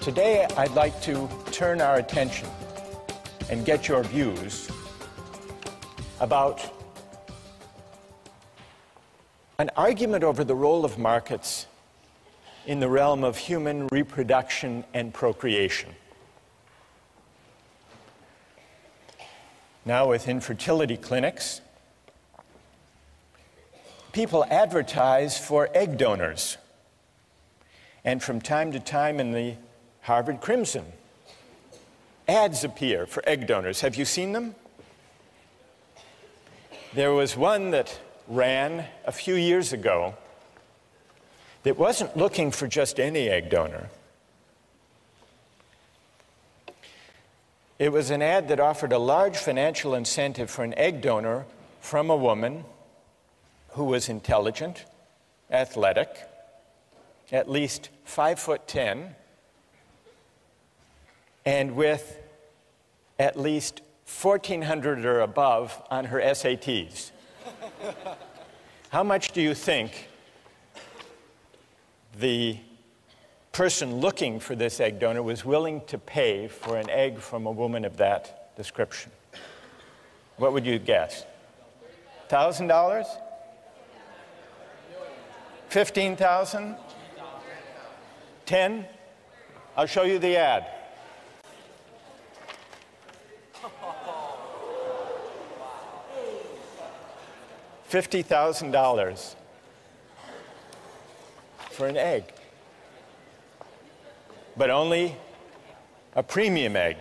Today, I'd like to turn our attention and get your views about an argument over the role of markets in the realm of human reproduction and procreation. Now, with infertility clinics, people advertise for egg donors. And from time to time in the Harvard Crimson, ads appear for egg donors. Have you seen them? There was one that ran a few years ago that wasn't looking for just any egg donor. It was an ad that offered a large financial incentive for an egg donor from a woman who was intelligent, athletic, at least 5'10", and with at least 1,400 or above on her SATs. How much do you think the person looking for this egg donor was willing to pay for an egg from a woman of that description? What would you guess? $1,000? 15,000? 10? I'll show you the ad. $50,000 for an egg, but only a premium egg.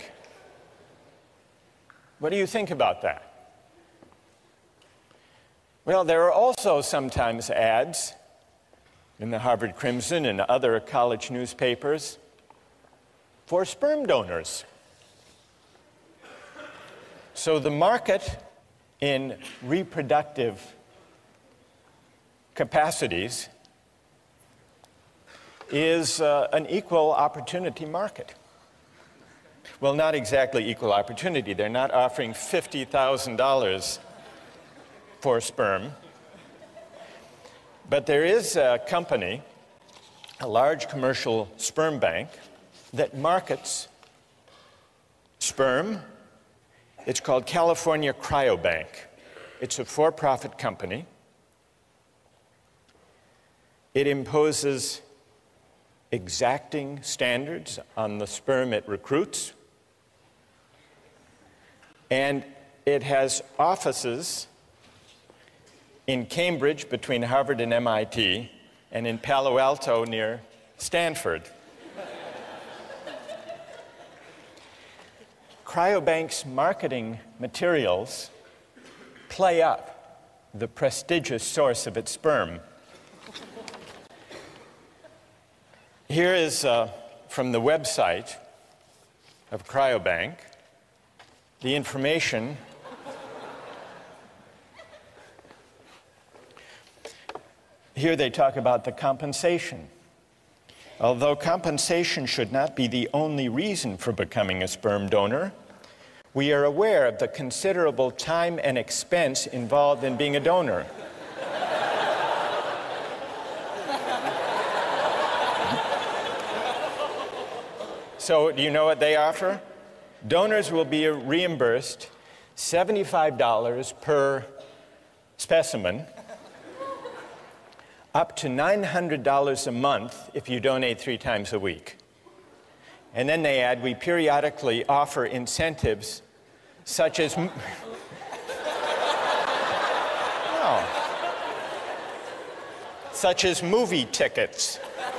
What do you think about that? Well, there are also sometimes ads in the Harvard Crimson and other college newspapers for sperm donors. So the market in reproductive capacities is an equal opportunity market. Well, not exactly equal opportunity. They're not offering $50,000 for sperm. But there is a company, a large commercial sperm bank, that markets sperm. It's called California Cryobank. It's a for-profit company. It imposes exacting standards on the sperm it recruits. And it has offices in Cambridge between Harvard and MIT, and in Palo Alto near Stanford. Cryobank's marketing materials play up the prestigious source of its sperm. Here is from the website of Cryobank the information Here they talk about the compensation. Although compensation should not be the only reason for becoming a sperm donor, we are aware of the considerable time and expense involved in being a donor. So, do you know what they offer? Donors will be reimbursed $75 per specimen, up to $900 a month if you donate 3 times a week. And then they add, we periodically offer incentives such as such as movie tickets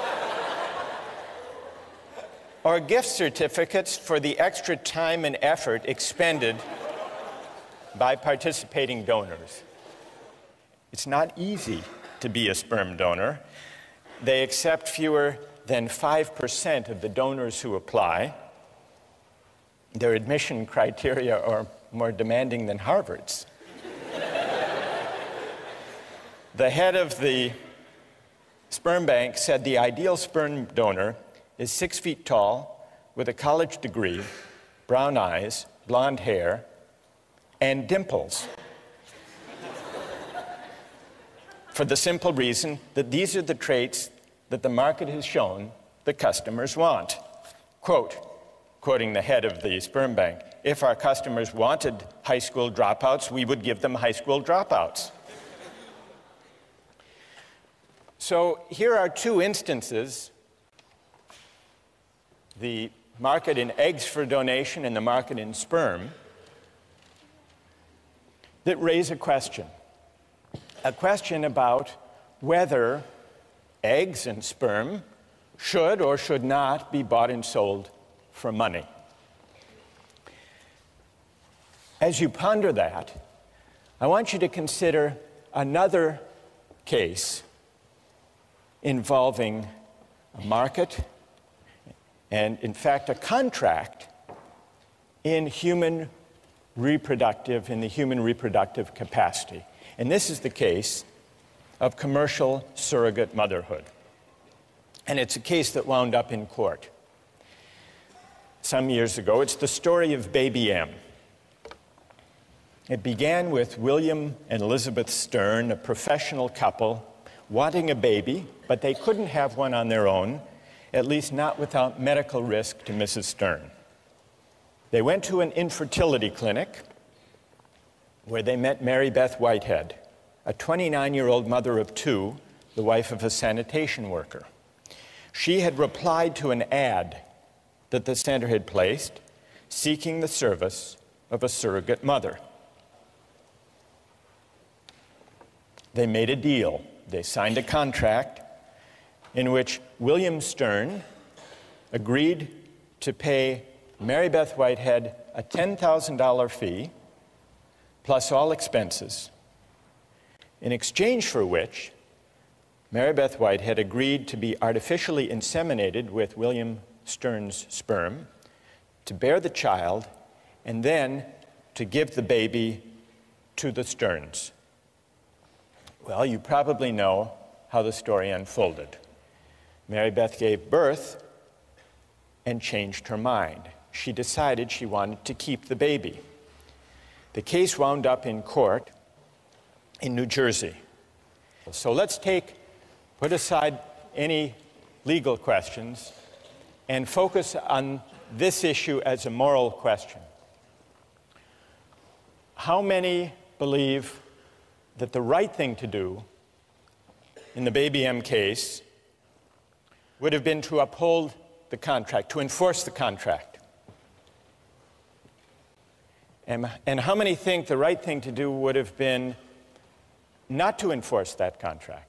or gift certificates for the extra time and effort expended by participating donors. It's not easy to be a sperm donor. They accept fewer than 5% of the donors who apply. Their admission criteria are more demanding than Harvard's. The head of the sperm bank said the ideal sperm donor is 6 feet tall, with a college degree, brown eyes, blonde hair, and dimples. For the simple reason that these are the traits that the market has shown the customers want. quoting the head of the sperm bank, if our customers wanted high school dropouts, we would give them high school dropouts. So here are two instances, the market in eggs for donation and the market in sperm, that raise a question about whether eggs and sperm should or should not be bought and sold for money. As you ponder that, I want you to consider another case involving a market and, in fact, a contract in the human reproductive capacity. And this is the case of commercial surrogate motherhood. And it's a case that wound up in court some years ago. It's the story of Baby M. It began with William and Elizabeth Stern, a professional couple, wanting a baby, but they couldn't have one on their own, at least not without medical risk to Mrs. Stern. They went to an infertility clinic where they met Mary Beth Whitehead, a 29-year-old mother of two, the wife of a sanitation worker. She had replied to an ad that the center had placed, seeking the service of a surrogate mother. They made a deal. They signed a contract in which William Stern agreed to pay Mary Beth Whitehead a $10,000 fee, plus all expenses, in exchange for which Mary Beth Whitehead agreed to be artificially inseminated with William Stern's sperm, to bear the child, and then to give the baby to the Sterns. Well, you probably know how the story unfolded. Mary Beth gave birth and changed her mind. She decided she wanted to keep the baby. The case wound up in court in New Jersey. So let's put aside any legal questions and focus on this issue as a moral question. How many believe that the right thing to do in the Baby M case would have been to uphold the contract, to enforce the contract? And how many think the right thing to do would have been not to enforce that contract?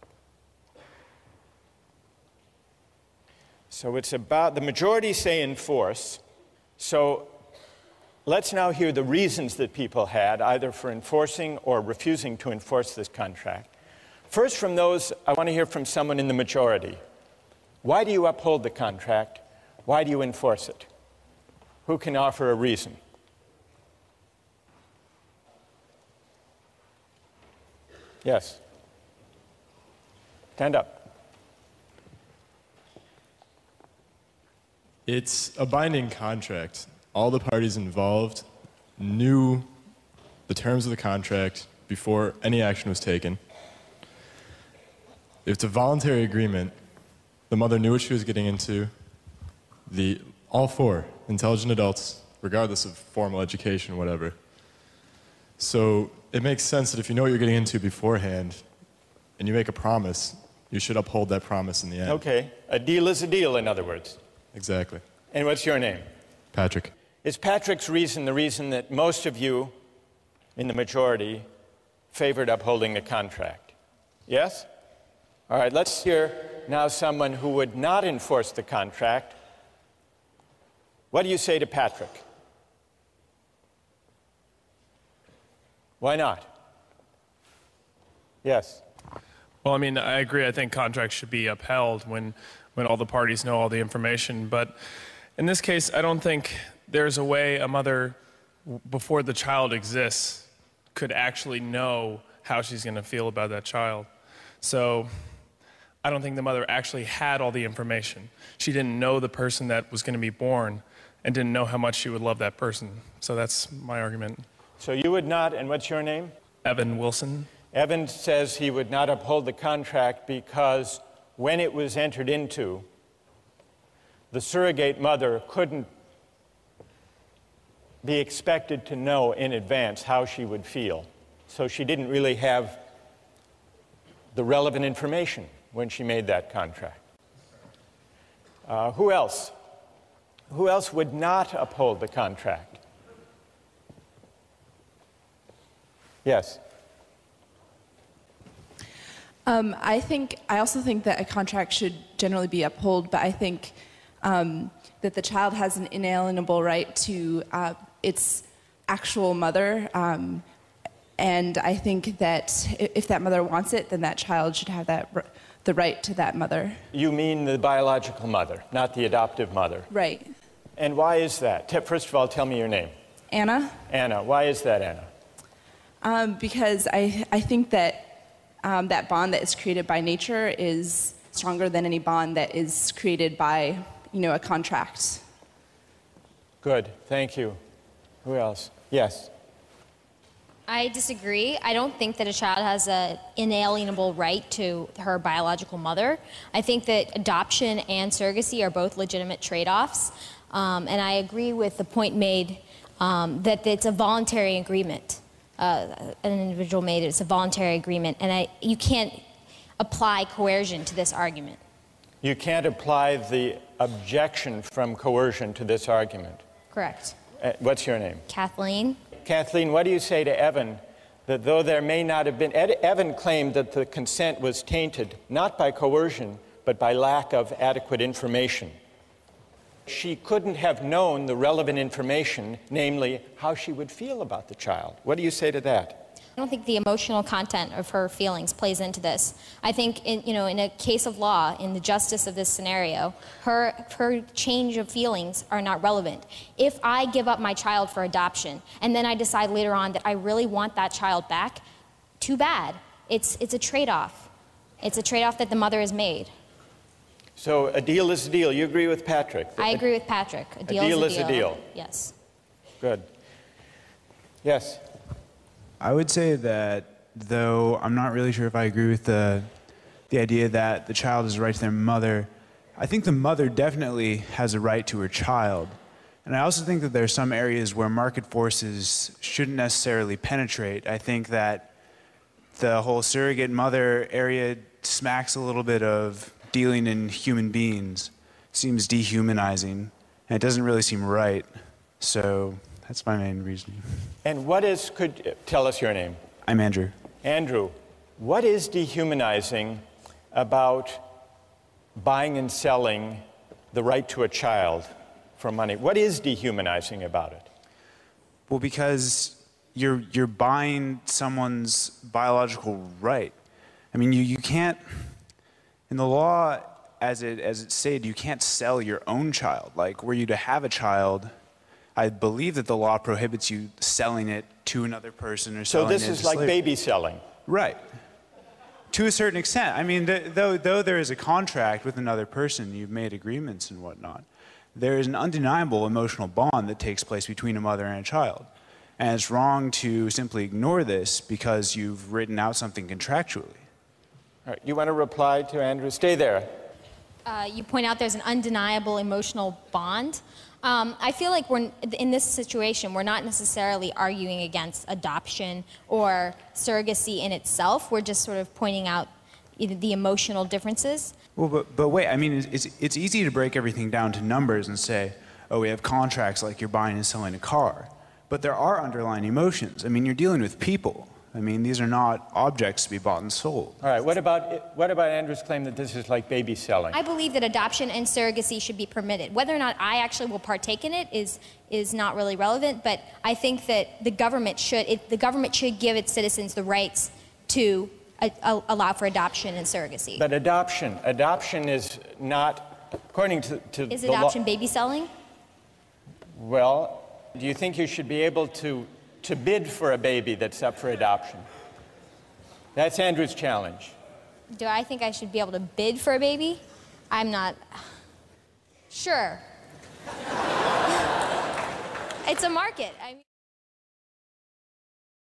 So it's about, the majority say enforce. So let's now hear the reasons that people had, either for enforcing or refusing to enforce this contract. First, from those, I want to hear from someone in the majority. Why do you uphold the contract? Why do you enforce it? Who can offer a reason? Yes. Stand up. It's a binding contract. All the parties involved knew the terms of the contract before any action was taken. It's a voluntary agreement. The mother knew what she was getting into. All four intelligent adults, regardless of formal education, whatever. So it makes sense that if you know what you're getting into beforehand and you make a promise, you should uphold that promise in the end. Okay. A deal is a deal, in other words. Exactly. And what's your name? Patrick. Is Patrick's reason the reason that most of you in the majority favored upholding the contract? Yes? All right, let's hear now someone who would not enforce the contract. What do you say to Patrick? Why not? Yes. Well, I mean, I agree. I think contracts should be upheld when all the parties know all the information. But in this case, I don't think there's a way a mother, before the child exists, could actually know how she's going to feel about that child. So I don't think the mother actually had all the information. She didn't know the person that was going to be born and didn't know how much she would love that person. So that's my argument. So you would not, and what's your name? Evan Wilson. Evan says he would not uphold the contract because when it was entered into, the surrogate mother couldn't be expected to know in advance how she would feel. So she didn't really have the relevant information when she made that contract. Who else? Who else would not uphold the contract? Yes. I also think that a contract should generally be upheld, but I think that the child has an inalienable right to its actual mother, and I think that if that mother wants it, then that child should have the right to that mother. You mean the biological mother, not the adoptive mother? Right. And why is that? First of all, tell me your name. Anna? Anna. Why is that, Anna? Because I think that that bond that is created by nature is stronger than any bond that is created by, a contract. Good. Thank you. Who else? Yes. I disagree. I don't think that a child has an inalienable right to her biological mother. I think that adoption and surrogacy are both legitimate trade-offs. And I agree with the point made that it's a voluntary agreement. An individual made it. It's a voluntary agreement. And you can't apply coercion to this argument. You can't apply the objection from coercion to this argument. Correct. What's your name? Kathleen. Kathleen, what do you say to Evan that though there may not have been, Evan claimed that the consent was tainted not by coercion, but by lack of adequate information. She couldn't have known the relevant information, namely how she would feel about the child. What do you say to that? I don't think the emotional content of her feelings plays into this. I think in a case of law, in the justice of this scenario, her change of feelings are not relevant. If I give up my child for adoption and then I decide later on that I really want that child back, too bad. It's a trade-off. It's a trade-off that the mother has made. So a deal is a deal. You agree with Patrick? I agree with Patrick. A deal is a deal. Yes. Good. Yes. I would say that, though I'm not really sure if I agree with the idea that the child has a right to their mother, I think the mother definitely has a right to her child. And I also think that there are some areas where market forces shouldn't necessarily penetrate. I think that the whole surrogate mother area smacks a little bit of dealing in human beings. Seems dehumanizing, and it doesn't really seem right. So that's my main reasoning. And tell us your name. I'm Andrew. Andrew, what is dehumanizing about buying and selling the right to a child for money? What is dehumanizing about it? Well, because you're buying someone's biological right. I mean, you can't, in the law, as it's stated, you can't sell your own child. Like, were you to have a child, I believe that the law prohibits you selling it to another person or selling it. So this is like baby selling. Right. To a certain extent. I mean, though there is a contract with another person, you've made agreements and whatnot, there is an undeniable emotional bond that takes place between a mother and a child. And it's wrong to simply ignore this because you've written out something contractually. All right, you want to reply to Andrew? Stay there. You point out there's an undeniable emotional bond. I feel like in this situation, we're not necessarily arguing against adoption or surrogacy in itself. We're just sort of pointing out the emotional differences. Well, but wait, I mean, it's easy to break everything down to numbers and say, oh, we have contracts like you're buying and selling a car. But there are underlying emotions. I mean, you're dealing with people. I mean, these are not objects to be bought and sold. All right, what about Andrew's claim that this is like baby selling? I believe that adoption and surrogacy should be permitted. Whether or not I actually will partake in it is not really relevant, but I think that the government should give its citizens the rights to allow for adoption and surrogacy. But adoption is not, according to Is the law. adoption baby selling? Well, do you think you should be able to bid for a baby that's up for adoption? That's Andrew's challenge. Do I think I should be able to bid for a baby? I'm not sure. It's a market.